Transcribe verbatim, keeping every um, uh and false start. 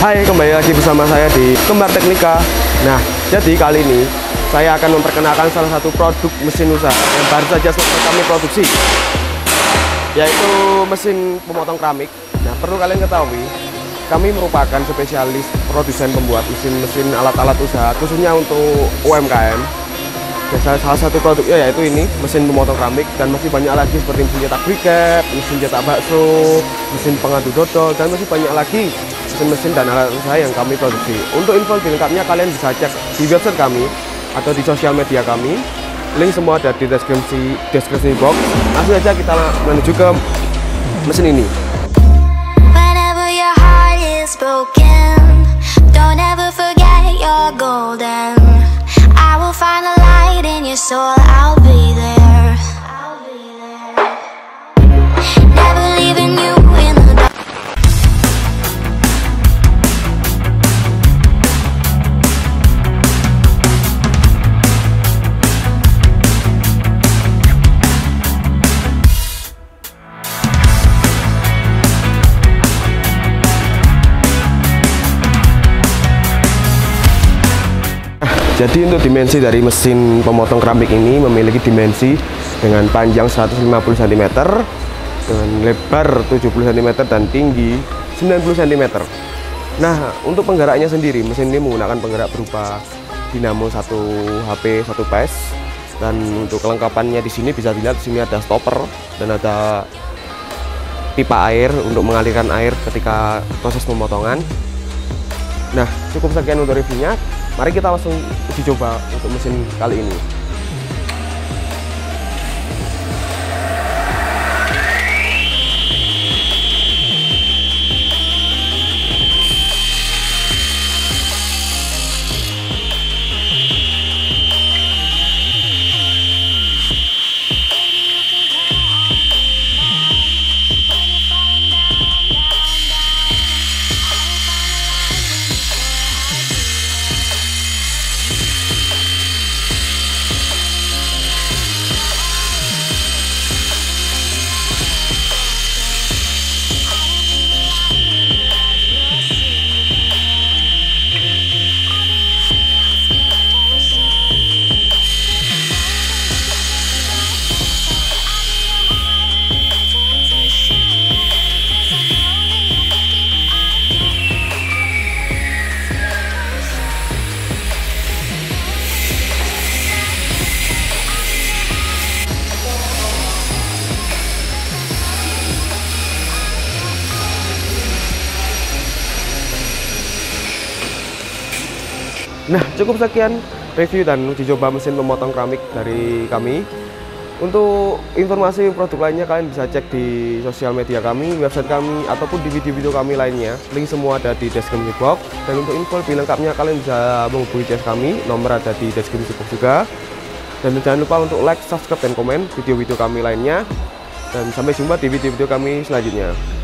Hai, kembali lagi bersama saya di Kembar Teknika. Nah, jadi kali ini saya akan memperkenalkan salah satu produk mesin usaha yang baru saja selesai kami produksi, yaitu mesin pemotong keramik. Nah, perlu kalian ketahui, kami merupakan spesialis produsen pembuat mesin-mesin alat-alat usaha, khususnya untuk U M K M. Dan salah satu produknya yaitu ini, mesin pemotong keramik, dan masih banyak lagi seperti mesin cetak briket, mesin cetak bakso, mesin pengadu dodol, dan masih banyak lagi mesin-mesin dan alat usaha yang kami produksi. Untuk info lengkapnya kalian bisa cek di website kami atau di sosial media kami. Link semua ada di deskripsi deskripsi box. Langsung saja kita menuju ke mesin ini. Whenever your heart is broken, don't ever forget you're golden. I will find the light in your soul, I'll be there. I'll be there. Never leaving you in the dark. Jadi untuk dimensi dari mesin pemotong keramik ini memiliki dimensi dengan panjang seratus lima puluh sentimeter, dengan lebar tujuh puluh sentimeter, dan tinggi sembilan puluh sentimeter. Nah, untuk penggeraknya sendiri, mesin ini menggunakan penggerak berupa dinamo satu H P satu phase. Dan untuk kelengkapannya di sini bisa dilihat, di sini ada stopper dan ada pipa air untuk mengalirkan air ketika proses pemotongan. Nah, cukup sekian untuk reviewnya. Mari kita langsung uji coba untuk mesin kali ini. Nah, cukup sekian review dan uji coba mesin pemotong keramik dari kami. Untuk informasi produk lainnya kalian bisa cek di sosial media kami, website kami, ataupun di video-video kami lainnya. Link semua ada di deskripsi box. Dan untuk info lebih lengkapnya kalian bisa menghubungi channel kami, nomor ada di deskripsi box juga. Dan jangan lupa untuk like, subscribe, dan komen video-video kami lainnya. Dan sampai jumpa di video-video kami selanjutnya.